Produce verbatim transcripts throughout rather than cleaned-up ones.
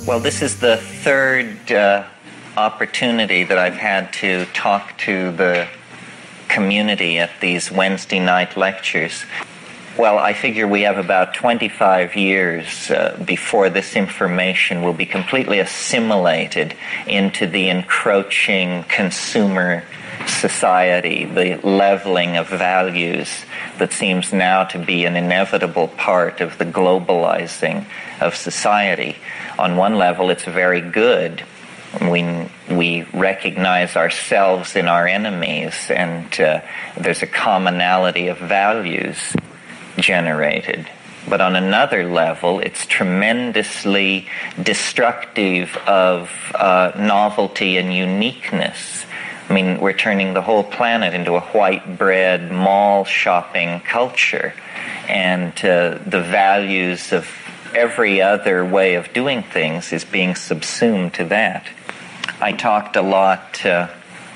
Well, this is the third uh, opportunity that I've had to talk to the community at these Wednesday night lectures. Well, I figure we have about twenty-five years uh, before this information will be completely assimilated into the encroaching consumer society, the leveling of values that seems now to be an inevitable part of the globalizing of society. On one level, it's very good. We, we recognize ourselves in our enemies, and uh, there's a commonality of values generated. But on another level, it's tremendously destructive of uh, novelty and uniqueness. I mean, we're turning the whole planet into a white bread mall shopping culture, and uh, the values of every other way of doing things is being subsumed to that. I talked a lot uh,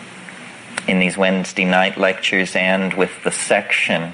in these Wednesday night lectures and with the section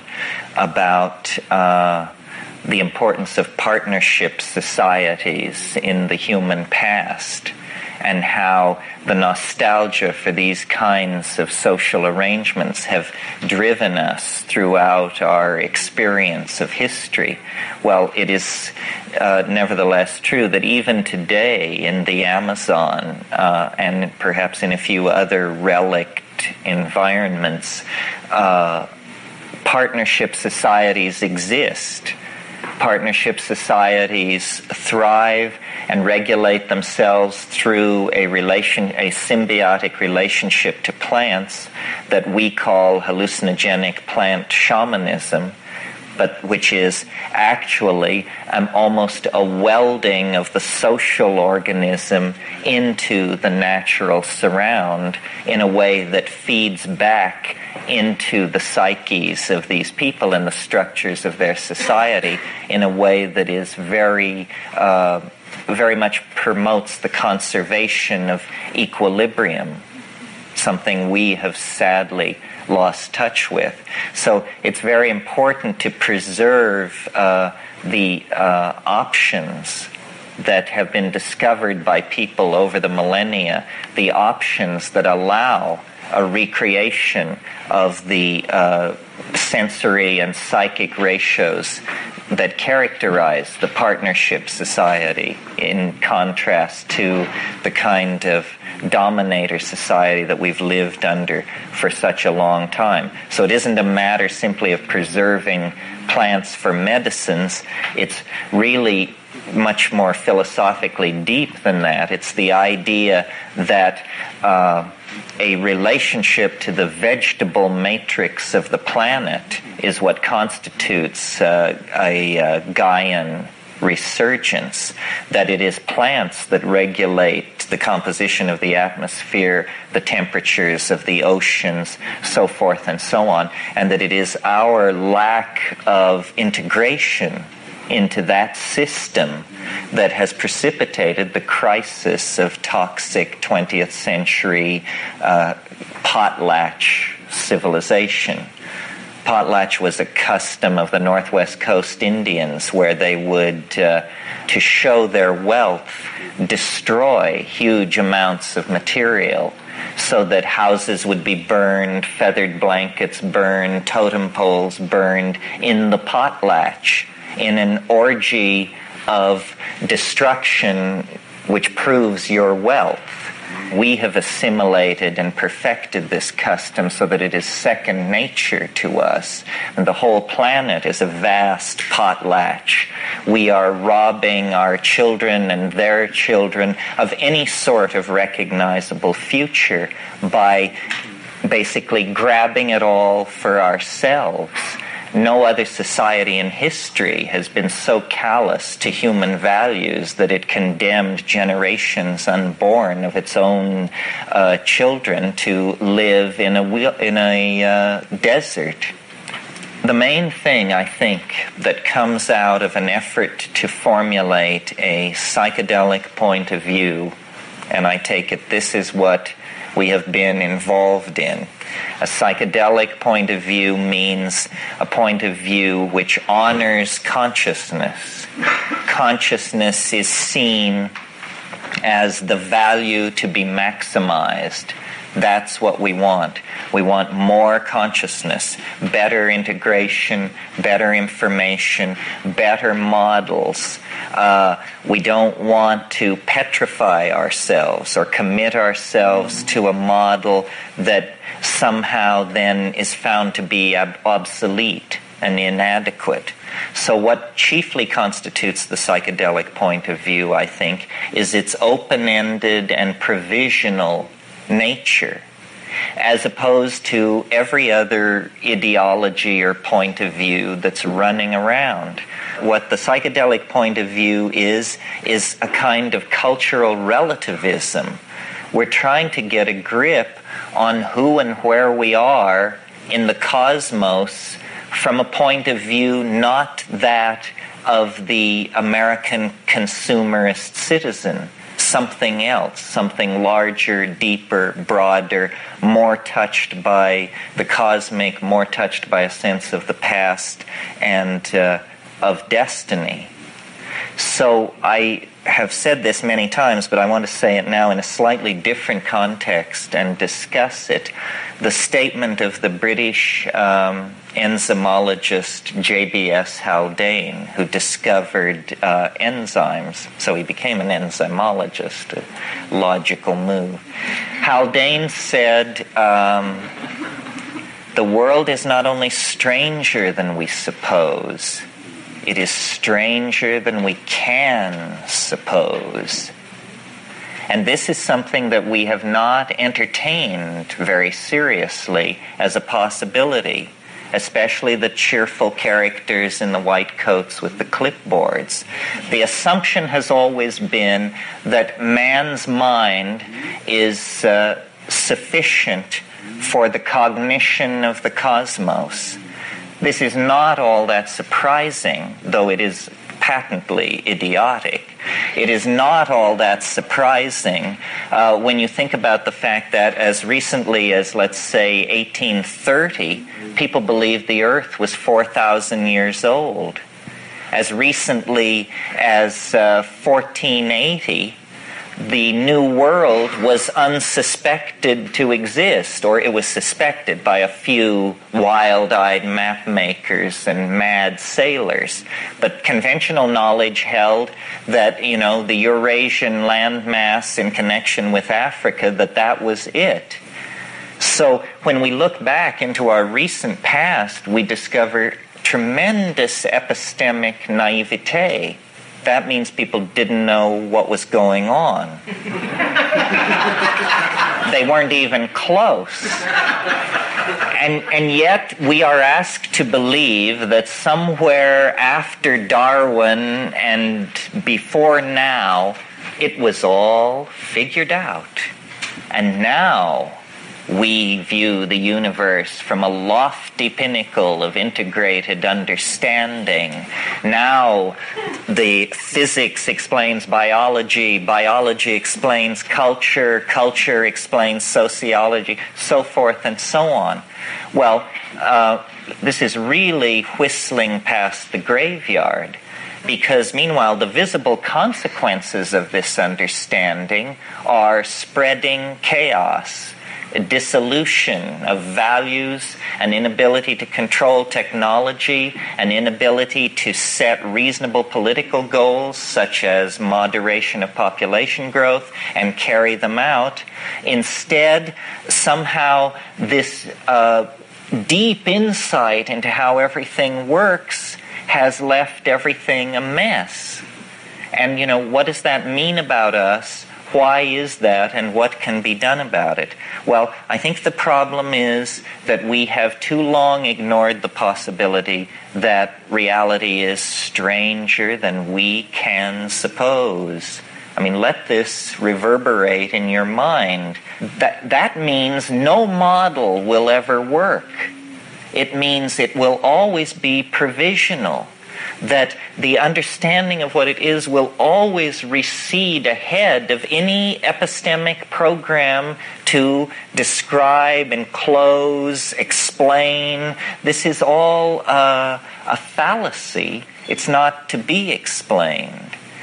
about uh, the importance of partnership societies in the human past, and how the nostalgia for these kinds of social arrangements have driven us throughout our experience of history. Well, it is uh, nevertheless true that even today in the Amazon uh, and perhaps in a few other relict environments, uh, partnership societies exist. Partnership societies thrive and regulate themselves through a relation, a symbiotic relationship to plants that we call hallucinogenic plant shamanism, but which is actually um, almost a welding of the social organism into the natural surround in a way that feeds back into the psyches of these people and the structures of their society in a way that is very, uh, very much promotes the conservation of equilibrium, something we have sadly lost touch with. So it's very important to preserve uh, the uh, options that have been discovered by people over the millennia, the options that allow a recreation of the uh, sensory and psychic ratios that characterize the partnership society in contrast to the kind of dominator society that we've lived under for such a long time. So it isn't a matter simply of preserving plants for medicines. It's really much more philosophically deep than that. It's the idea that uh, a relationship to the vegetable matrix of the planet is what constitutes uh, a uh, Gaian resurgence, that it is plants that regulate the composition of the atmosphere, the temperatures of the oceans, so forth and so on, and that it is our lack of integration into that system that has precipitated the crisis of toxic twentieth century uh, potlatch civilization. Potlatch was a custom of the Northwest Coast Indians where they would, uh, to show their wealth, destroy huge amounts of material so that houses would be burned, feathered blankets burned, totem poles burned in the potlatch, in an orgy of destruction which proves your wealth. We have assimilated and perfected this custom so that it is second nature to us. And the whole planet is a vast potlatch. We are robbing our children and their children of any sort of recognizable future by basically grabbing it all for ourselves. No other society in history has been so callous to human values that it condemned generations unborn of its own uh, children to live in a wheel, in a uh, desert. The main thing, I think, that comes out of an effort to formulate a psychedelic point of view, and I take it this is what we have been involved in. A psychedelic point of view means a point of view which honors consciousness. Consciousness is seen as the value to be maximized. That's what we want. We want more consciousness, better integration, better information, better models. Uh, we don't want to petrify ourselves or commit ourselves to a model that somehow then is found to be ob- obsolete and inadequate. So what chiefly constitutes the psychedelic point of view, I think, is its open-ended and provisional nature, as opposed to every other ideology or point of view that's running around. What the psychedelic point of view is, is a kind of cultural relativism. We're trying to get a grip on who and where we are in the cosmos from a point of view not that of the American consumerist citizen, something else, something larger, deeper, broader, more touched by the cosmic, more touched by a sense of the past and uh, of destiny. So I have said this many times, but I want to say it now in a slightly different context and discuss it. The statement of the British um, enzymologist J B S Haldane, who discovered uh, enzymes. So he became an enzymologist, a logical move. Haldane said, um, the world is not only stranger than we suppose, it is stranger than we can suppose. And this is something that we have not entertained very seriously as a possibility, especially the cheerful characters in the white coats with the clipboards. The assumption has always been that man's mind is uh, sufficient for the cognition of the cosmos. This is not all that surprising, though it is patently idiotic. It is not all that surprising uh, when you think about the fact that as recently as, let's say, eighteen thirty, people believed the Earth was four thousand years old. As recently as uh, fourteen eighty, the New World was unsuspected to exist, or it was suspected by a few wild-eyed map makers and mad sailors. But conventional knowledge held that, you know, the Eurasian landmass in connection with Africa, that that was it. So when we look back into our recent past, we discover tremendous epistemic naivete. That means people didn't know what was going on. They weren't even close. And, and yet we are asked to believe that somewhere after Darwin and before now, it was all figured out. And now we view the universe from a lofty pinnacle of integrated understanding. Now the physics explains biology, biology explains culture, culture explains sociology, so forth and so on. Well, uh, this is really whistling past the graveyard, because meanwhile the visible consequences of this understanding are spreading chaos, a dissolution of values, an inability to control technology, an inability to set reasonable political goals such as moderation of population growth and carry them out. Instead, somehow this uh, deep insight into how everything works has left everything a mess. And, you know, what does that mean about us? Why is that, and what can be done about it? Well, I think the problem is that we have too long ignored the possibility that reality is stranger than we can suppose. I mean, let this reverberate in your mind. That, that means no model will ever work. It means it will always be provisional. That the understanding of what it is will always recede ahead of any epistemic program to describe, enclose, explain. This is all uh, a fallacy. It's not to be explained.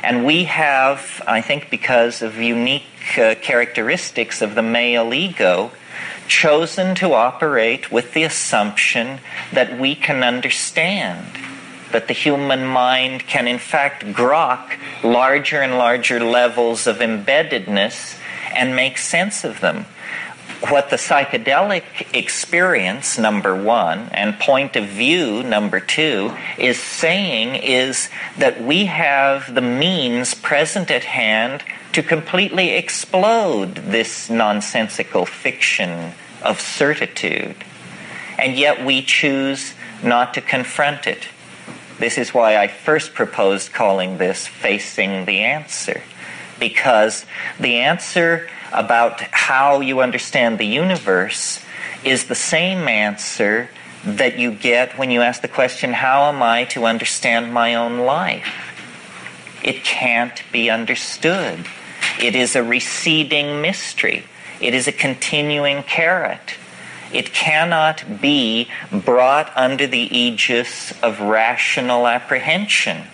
And we have, I think because of unique uh, characteristics of the male ego, chosen to operate with the assumption that we can understand, that the human mind can in fact grok larger and larger levels of embeddedness and make sense of them. What the psychedelic experience, number one, and point of view, number two, is saying is that we have the means present at hand to completely explode this nonsensical fiction of certitude. And yet we choose not to confront it. This is why I first proposed calling this Facing the Answer. Because the answer about how you understand the universe is the same answer that you get when you ask the question, how am I to understand my own life? It can't be understood. It is a receding mystery. It is a continuing carrot. It cannot be brought under the aegis of rational apprehension.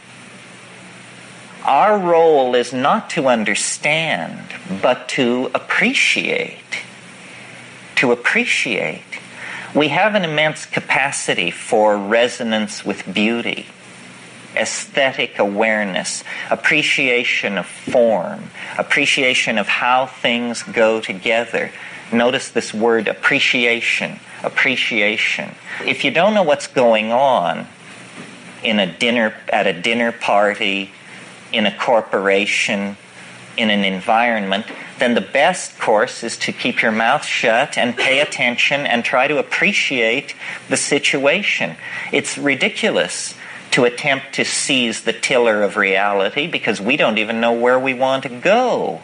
Our role is not to understand, but to appreciate. To appreciate. We have an immense capacity for resonance with beauty, aesthetic awareness, appreciation of form, appreciation of how things go together. Notice this word appreciation, appreciation. If you don't know what's going on in a dinner, at a dinner party, in a corporation, in an environment, then the best course is to keep your mouth shut and pay attention and try to appreciate the situation. It's ridiculous to attempt to seize the tiller of reality because we don't even know where we want to go.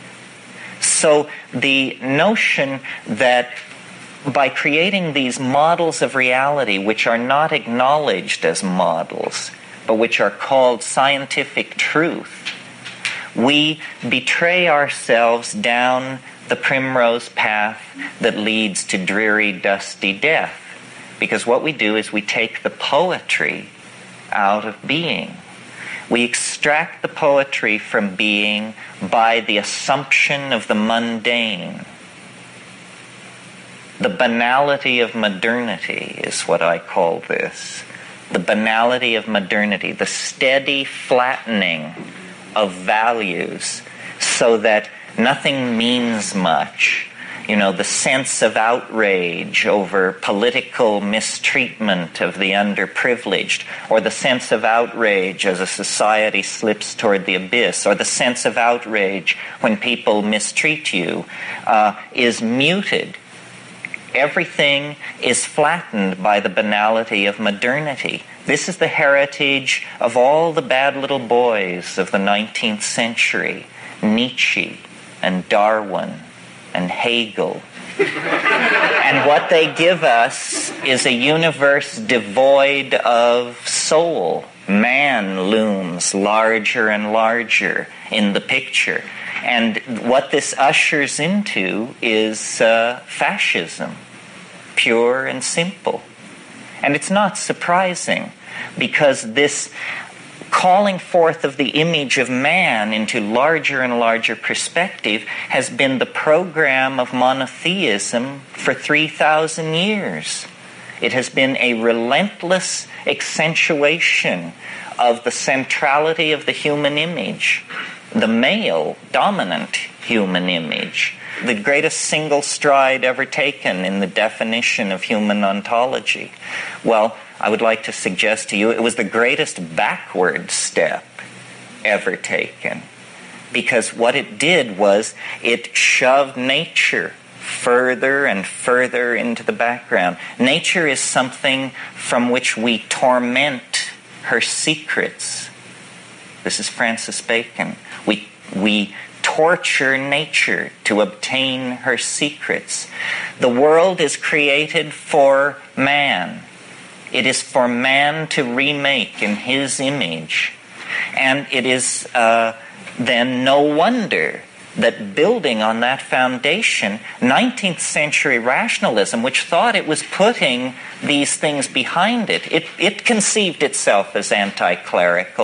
So the notion that by creating these models of reality which are not acknowledged as models, but which are called scientific truth, we betray ourselves down the primrose path that leads to dreary, dusty death. Because what we do is we take the poetry out of being. We extract the poetry from being by the assumption of the mundane. The banality of modernity is what I call this. The banality of modernity, the steady flattening of values so that nothing means much. You know, the sense of outrage over political mistreatment of the underprivileged, or the sense of outrage as a society slips toward the abyss, or the sense of outrage when people mistreat you, uh, is muted. Everything is flattened by the banality of modernity. This is the heritage of all the bad little boys of the nineteenth century, Nietzsche and Darwin and Hegel. And what they give us is a universe devoid of soul. Man looms larger and larger in the picture. And what this ushers into is uh, fascism, pure and simple. And it's not surprising, because this calling forth of the image of man into larger and larger perspective has been the program of monotheism for three thousand years. It has been a relentless accentuation of the centrality of the human image, the male dominant human image, the greatest single stride ever taken in the definition of human ontology. Well, I would like to suggest to you it was the greatest backward step ever taken, because what it did was it shoved nature further and further into the background. Nature is something from which we torment her secrets. This is Francis Bacon. We, we torture nature to obtain her secrets. The world is created for man. It is for man to remake in his image. And it is uh, then no wonder that building on that foundation, nineteenth century rationalism, which thought it was putting these things behind it, it, it conceived itself as anti-clerical,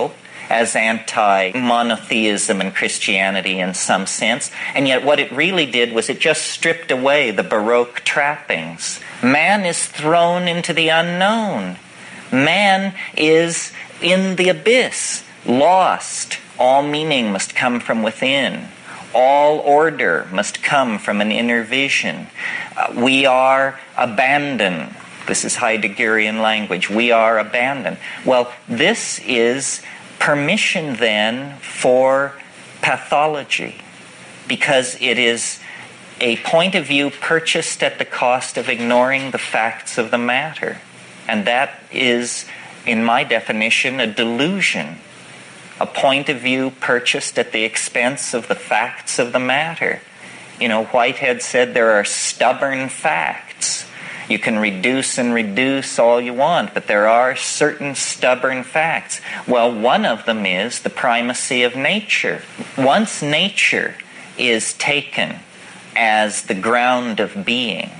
as anti-monotheism and Christianity in some sense, and yet what it really did was it just stripped away the Baroque trappings. Man is thrown into the unknown. Man is in the abyss, lost. All meaning must come from within. All order must come from an inner vision. Uh, we are abandoned. This is Heideggerian language. We are abandoned. Well, this is permission then for pathology, because it is a point of view purchased at the cost of ignoring the facts of the matter. And that is, in my definition, a delusion. A point of view purchased at the expense of the facts of the matter. You know, Whitehead said there are stubborn facts. You can reduce and reduce all you want, but there are certain stubborn facts. Well, one of them is the primacy of nature. Once nature is taken as the ground of being,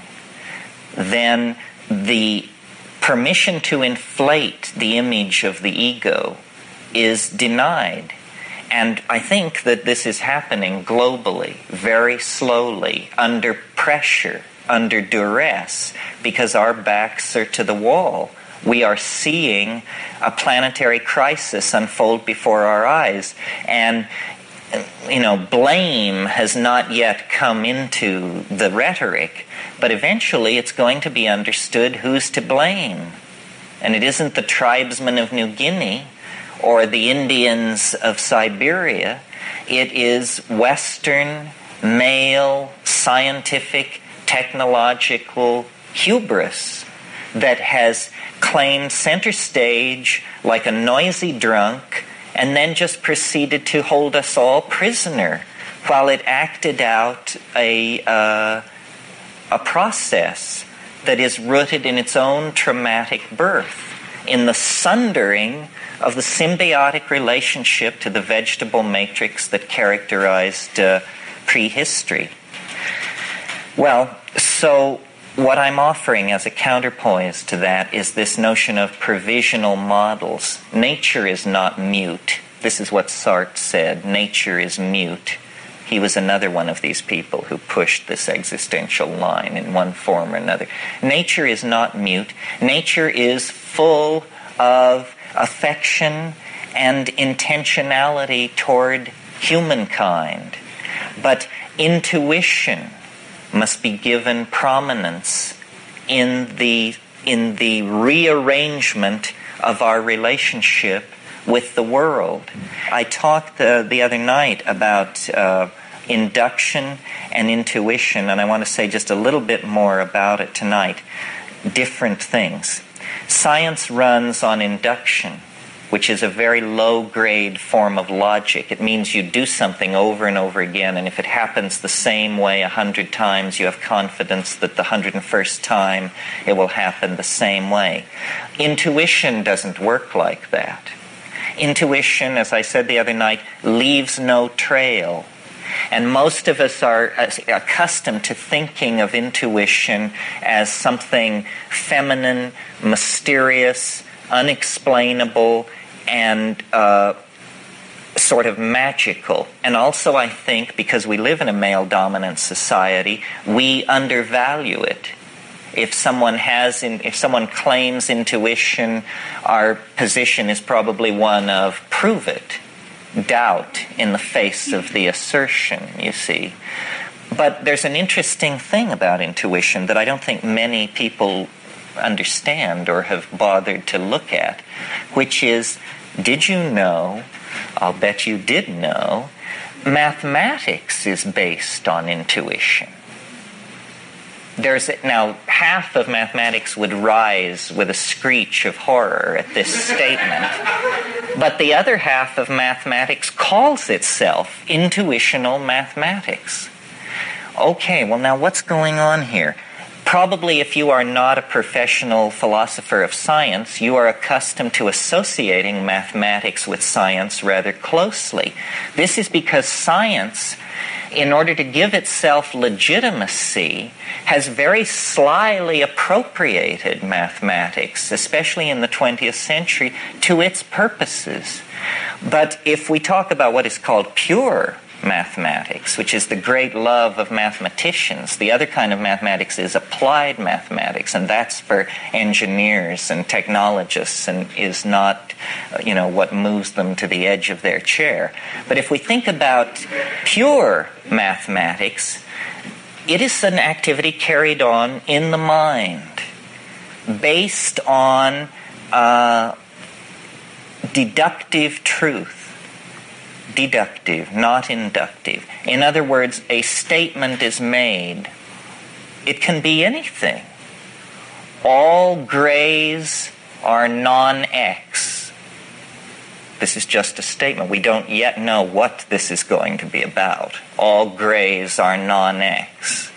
then the permission to inflate the image of the ego is denied. And I think that this is happening globally, very slowly, under pressure, under duress, because our backs are to the wall. We are seeing a planetary crisis unfold before our eyes. And, you know, blame has not yet come into the rhetoric, but eventually it's going to be understood who's to blame. And it isn't the tribesmen of New Guinea or the Indians of Siberia. It is Western, male, scientific, technological hubris that has claimed center stage like a noisy drunk and then just proceeded to hold us all prisoner while it acted out a, uh, a process that is rooted in its own traumatic birth, in the sundering of the symbiotic relationship to the vegetable matrix that characterized uh, prehistory. Well, so what I'm offering as a counterpoise to that is this notion of provisional models. Nature is not mute. This is what Sartre said. Nature is mute. He was another one of these people who pushed this existential line in one form or another. Nature is not mute. Nature is full of affection and intentionality toward humankind. But intuition must be given prominence in the in the rearrangement of our relationship with the world. I talked uh, the other night about uh, induction and intuition, and I want to say just a little bit more about it tonight. Different things. Science runs on induction, which is a very low-grade form of logic. It means you do something over and over again, and if it happens the same way a hundred times, you have confidence that the hundred and first time it will happen the same way. Intuition doesn't work like that. Intuition, as I said the other night, leaves no trail. And most of us are accustomed to thinking of intuition as something feminine, mysterious, unexplainable, and uh, sort of magical. And also, I think, because we live in a male-dominant society, we undervalue it. If someone has, in, if someone claims intuition, our position is probably one of prove it, doubt in the face of the assertion, you see. But there's an interesting thing about intuition that I don't think many people understand or have bothered to look at, which is, did you know, I'll bet you did know, mathematics is based on intuition. There's now half of mathematics would rise with a screech of horror at this statement, but the other half of mathematics calls itself intuitional mathematics. Okay, well now what's going on here? Probably if you are not a professional philosopher of science, you are accustomed to associating mathematics with science rather closely. This is because science, in order to give itself legitimacy, has very slyly appropriated mathematics, especially in the twentieth century, to its purposes. But if we talk about what is called pure mathematics, which is the great love of mathematicians, the other kind of mathematics is applied mathematics, and that's for engineers and technologists and is not, you know, what moves them to the edge of their chair. But if we think about pure mathematics, it is an activity carried on in the mind based on uh, deductive truth. Deductive, not inductive. In other words, a statement is made. It can be anything. All grays are non-X. This is just a statement. We don't yet know what this is going to be about. All grays are non-X.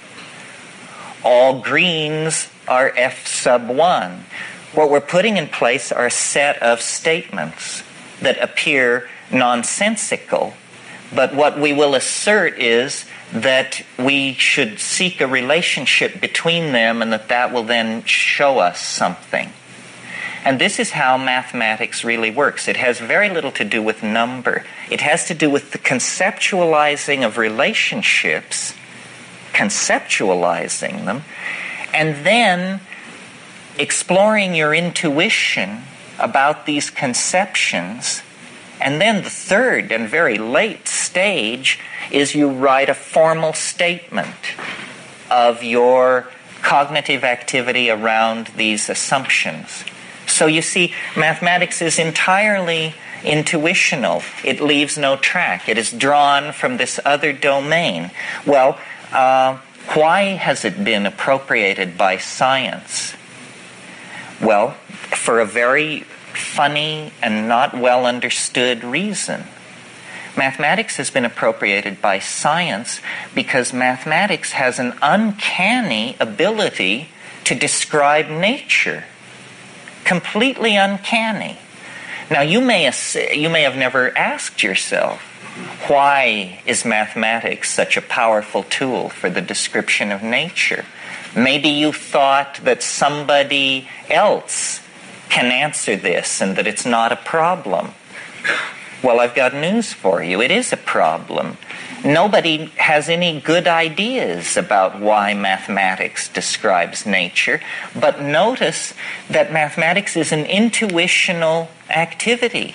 All greens are F sub one. What we're putting in place are a set of statements that appear nonsensical, but what we will assert is that we should seek a relationship between them and that that will then show us something. And this is how mathematics really works. It has very little to do with number. It has to do with the conceptualizing of relationships, conceptualizing them, and then exploring your intuition about these conceptions. And then the third and very late stage is you write a formal statement of your cognitive activity around these assumptions. So you see, mathematics is entirely intuitional. It leaves no track. It is drawn from this other domain. Well, uh, why has it been appropriated by science? Well, for a very funny and not well understood reason. Mathematics has been appropriated by science because mathematics has an uncanny ability to describe nature. Completely uncanny. Now, you may, you may have never asked yourself, why is mathematics such a powerful tool for the description of nature? Maybe you thought that somebody else can answer this and that it's not a problem. Well, I've got news for you. It is a problem. Nobody has any good ideas about why mathematics describes nature, but notice that mathematics is an intuitional activity.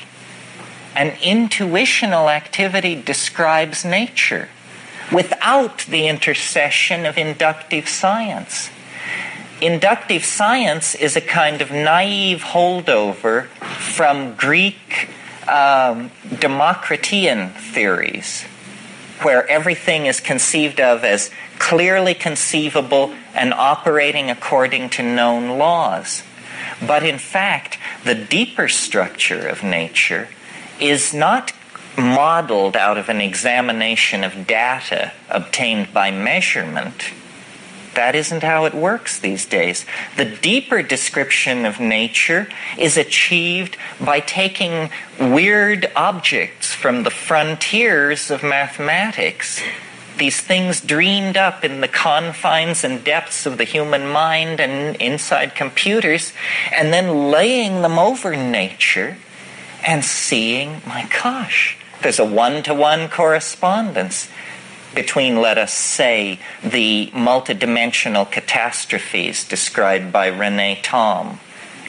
An intuitional activity describes nature without the intercession of inductive science. Inductive science is a kind of naive holdover from Greek um, Democritean theories, where everything is conceived of as clearly conceivable and operating according to known laws. But in fact, the deeper structure of nature is not modeled out of an examination of data obtained by measurement. That isn't how it works these days. The deeper description of nature is achieved by taking weird objects from the frontiers of mathematics, these things dreamed up in the confines and depths of the human mind and inside computers, and then laying them over nature and seeing, my gosh, there's a one-to-one correspondence between, let us say, the multidimensional catastrophes described by René Thom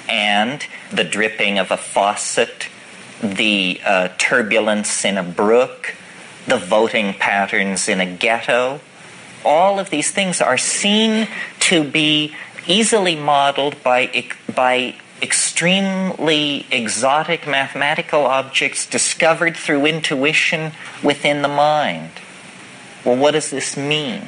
and the dripping of a faucet, the uh, turbulence in a brook, the voting patterns in a ghetto. All of these things are seen to be easily modeled by, by extremely exotic mathematical objects discovered through intuition within the mind. Well, what does this mean?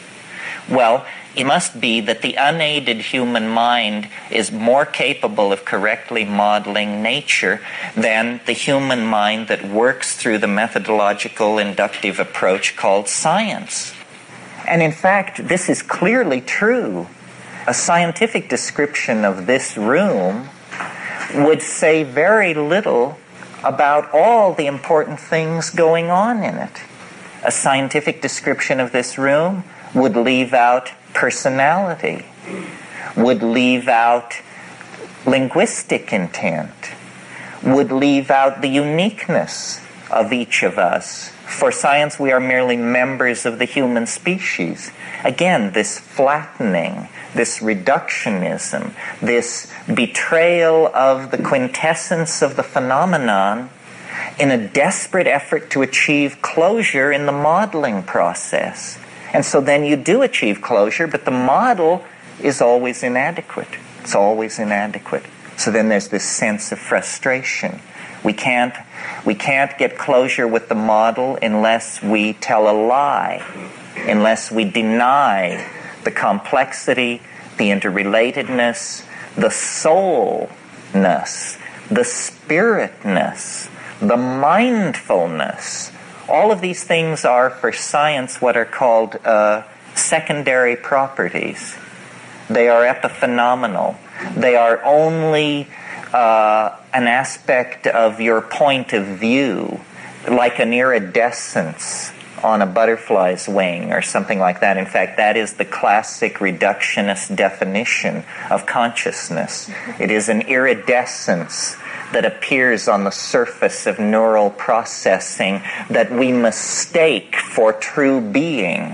Well, it must be that the unaided human mind is more capable of correctly modeling nature than the human mind that works through the methodological inductive approach called science. And in fact, this is clearly true. A scientific description of this room would say very little about all the important things going on in it. A scientific description of this room would leave out personality, would leave out linguistic intent, would leave out the uniqueness of each of us. For science, we are merely members of the human species. Again, this flattening, this reductionism, this betrayal of the quintessence of the phenomenon in a desperate effort to achieve closure in the modeling process. And so then you do achieve closure, but the model is always inadequate. It's always inadequate. So then there's this sense of frustration. We can't, we can't get closure with the model unless we tell a lie, unless we deny the complexity, the interrelatedness, the soulness, the spiritness, the mindfulness. All of these things are, for science, what are called uh, secondary properties. They are epiphenomenal. They are only uh, an aspect of your point of view, like an iridescence on a butterfly's wing or something like that. In fact, that is the classic reductionist definition of consciousness. It is an iridescence that appears on the surface of neural processing that we mistake for true being.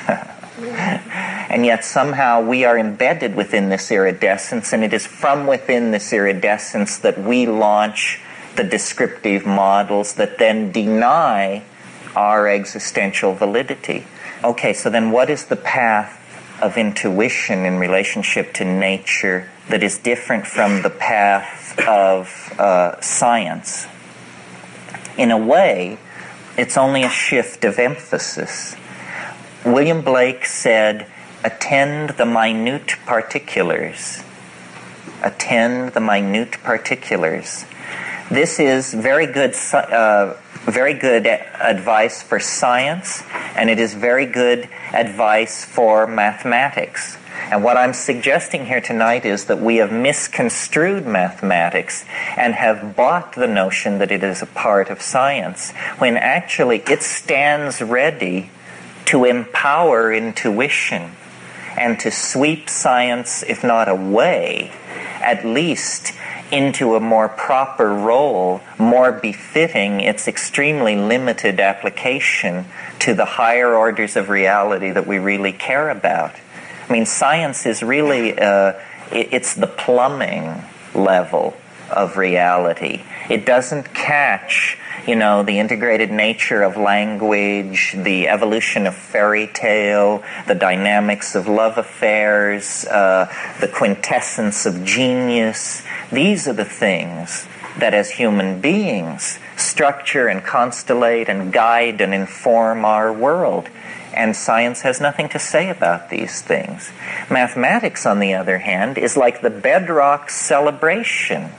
And yet somehow we are embedded within this iridescence, and it is from within this iridescence that we launch the descriptive models that then deny our existential validity. Okay, so then what is the path of intuition in relationship to nature that is different from the path of uh, science? In a way, it's only a shift of emphasis. William Blake said, attend the minute particulars. Attend the minute particulars. This is very good, uh, very good advice for science, and it is very good advice for mathematics. And what I'm suggesting here tonight is that we have misconstrued mathematics and have bought the notion that it is a part of science, when actually it stands ready to empower intuition and to sweep science, if not away, at least into a more proper role, more befitting its extremely limited application to the higher orders of reality that we really care about. I mean, science is really, uh, it's the plumbing level of reality. It doesn't catch, you know, the integrated nature of language, the evolution of fairy tale, the dynamics of love affairs, uh, the quintessence of genius. These are the things that as human beings structure and constellate and guide and inform our world. And science has nothing to say about these things. Mathematics, on the other hand, is like the bedrock celebration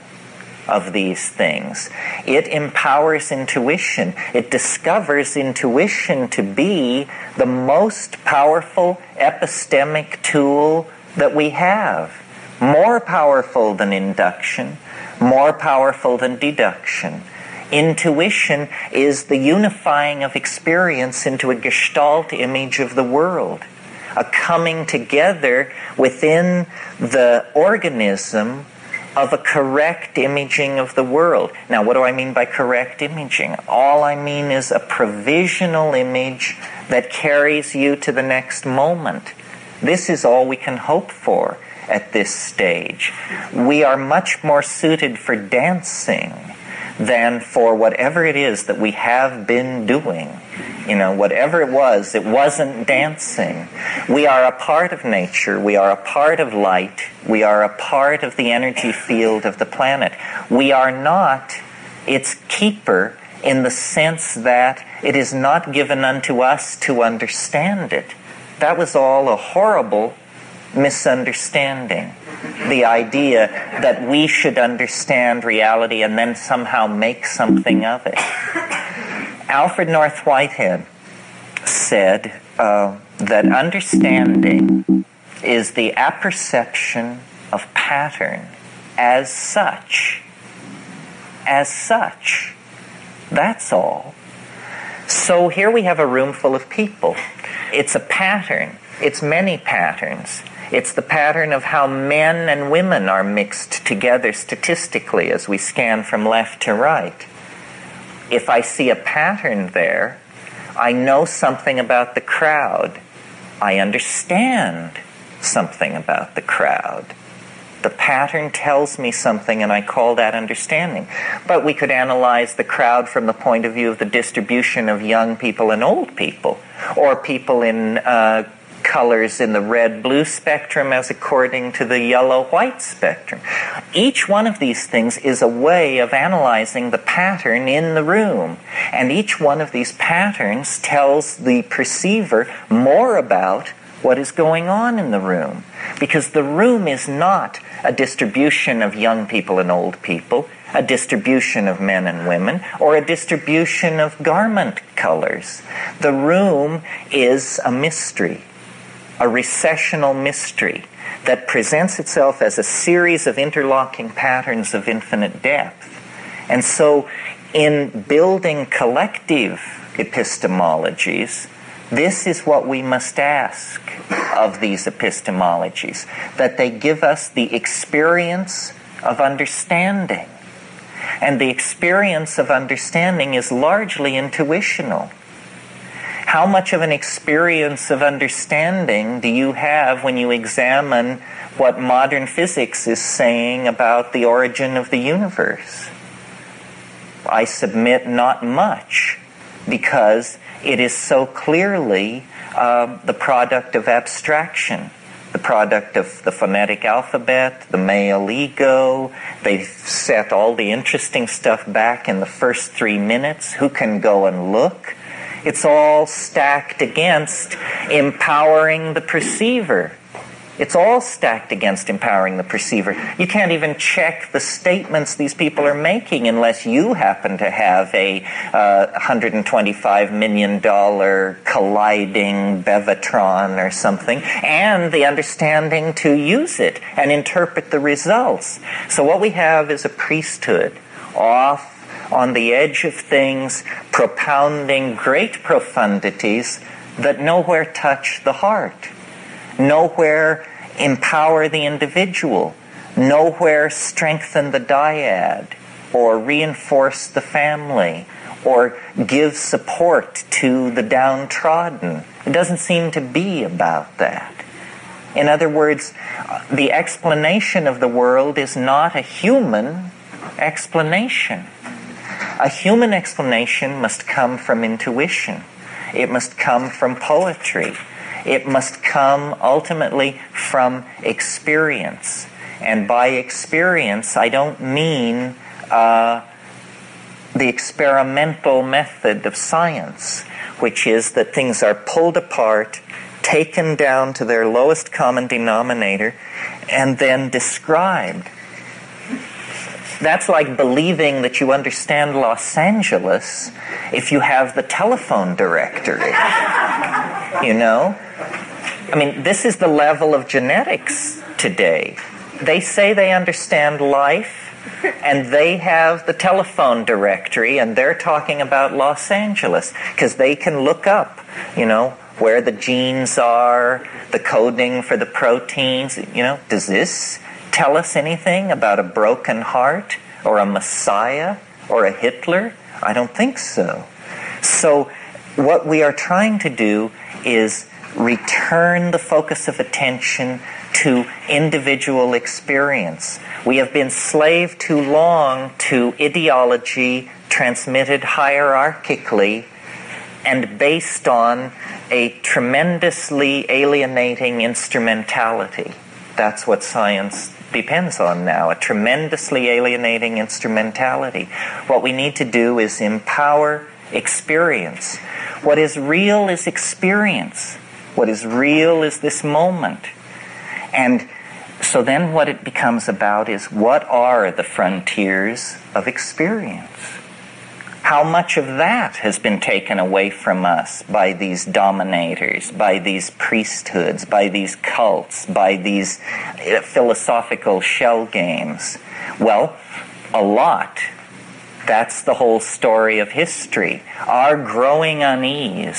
of these things. It empowers intuition. It discovers intuition to be the most powerful epistemic tool that we have. More powerful than induction, more powerful than deduction. Intuition is the unifying of experience into a gestalt image of the world, a coming together within the organism of a correct imaging of the world. Now, what do I mean by correct imaging? All I mean is a provisional image that carries you to the next moment. This is all we can hope for at this stage. We are much more suited for dancing than for whatever it is that we have been doing. You know, whatever it was, it wasn't dancing. We are a part of nature. We are a part of light. We are a part of the energy field of the planet. We are not its keeper in the sense that it is not given unto us to understand it. That was all a horrible misunderstanding. The idea that we should understand reality and then somehow make something of it. Alfred North Whitehead said uh, that understanding is the apperception of pattern as such. As such. That's all. So here we have a room full of people. It's a pattern. It's many patterns. It's the pattern of how men and women are mixed together statistically as we scan from left to right. If I see a pattern there, I know something about the crowd. I understand something about the crowd. The pattern tells me something, and I call that understanding. But we could analyze the crowd from the point of view of the distribution of young people and old people, or people in uh, colors in the red-blue spectrum as according to the yellow-white spectrum. Each one of these things is a way of analyzing the pattern in the room, and each one of these patterns tells the perceiver more about what is going on in the room, because the room is not a distribution of young people and old people, a distribution of men and women, or a distribution of garment colors. The room is a mystery, a recessional mystery that presents itself as a series of interlocking patterns of infinite depth. And so in building collective epistemologies, this is what we must ask of these epistemologies, that they give us the experience of understanding. And the experience of understanding is largely intuitional. How much of an experience of understanding do you have when you examine what modern physics is saying about the origin of the universe? I submit not much, because it is so clearly uh, the product of abstraction, the product of the phonetic alphabet, the male ego. They've set all the interesting stuff back in the first three minutes. Who can go and look? It's all stacked against empowering the perceiver. It's all stacked against empowering the perceiver. You can't even check the statements these people are making unless you happen to have a uh, one hundred twenty-five million dollars colliding Bevatron or something, and the understanding to use it and interpret the results. So what we have is a priesthood off on the edge of things, propounding great profundities that nowhere touch the heart, nowhere empower the individual, nowhere strengthen the dyad, or reinforce the family, or give support to the downtrodden. It doesn't seem to be about that. In other words, the explanation of the world is not a human explanation. A human explanation must come from intuition. It must come from poetry. It must come ultimately from experience. And by experience, I don't mean uh, the experimental method of science, which is that things are pulled apart, taken down to their lowest common denominator, and then described. That's like believing that you understand Los Angeles if you have the telephone directory. You know? I mean, this is the level of genetics today. They say they understand life, and they have the telephone directory, and they're talking about Los Angeles, because they can look up, you know, where the genes are, the coding for the proteins. You know, does this tell us anything about a broken heart, or a Messiah, or a Hitler? I don't think so. So what we are trying to do is return the focus of attention to individual experience. We have been slave too long to ideology transmitted hierarchically and based on a tremendously alienating instrumentality. That's what science depends on now, a tremendously alienating instrumentality. What we need to do is empower experience. What is real is experience. What is real is this moment. And so then what it becomes about is, what are the frontiers of experience? How much of that has been taken away from us by these dominators, by these priesthoods, by these cults, by these philosophical shell games? Well, a lot. That's the whole story of history. Our growing unease,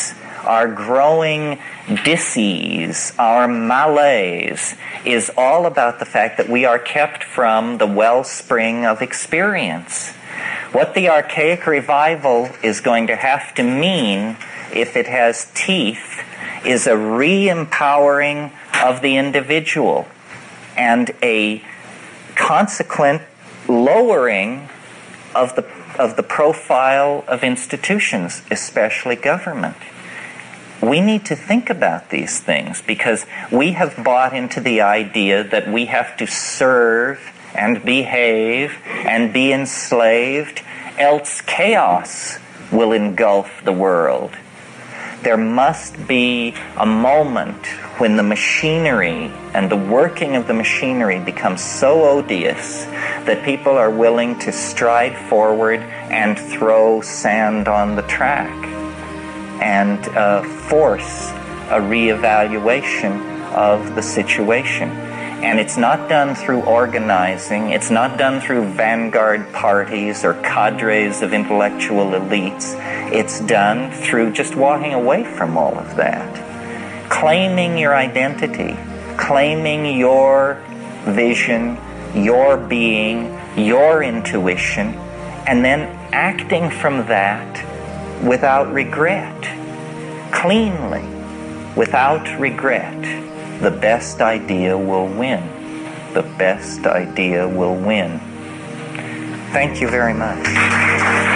our growing dis-ease, our malaise, is all about the fact that we are kept from the wellspring of experience. What the archaic revival is going to have to mean, if it has teeth, is a re-empowering of the individual and a consequent lowering of the of the profile of institutions, especially government. We need to think about these things because we have bought into the idea that we have to serve and behave and be enslaved, else chaos will engulf the world. There must be a moment when the machinery and the working of the machinery becomes so odious that people are willing to stride forward and throw sand on the track and uh, force a reevaluation of the situation. And it's not done through organizing, it's not done through vanguard parties or cadres of intellectual elites. It's done through just walking away from all of that. Claiming your identity, claiming your vision, your being, your intuition, and then acting from that without regret, cleanly, without regret. The best idea will win. The best idea will win. Thank you very much.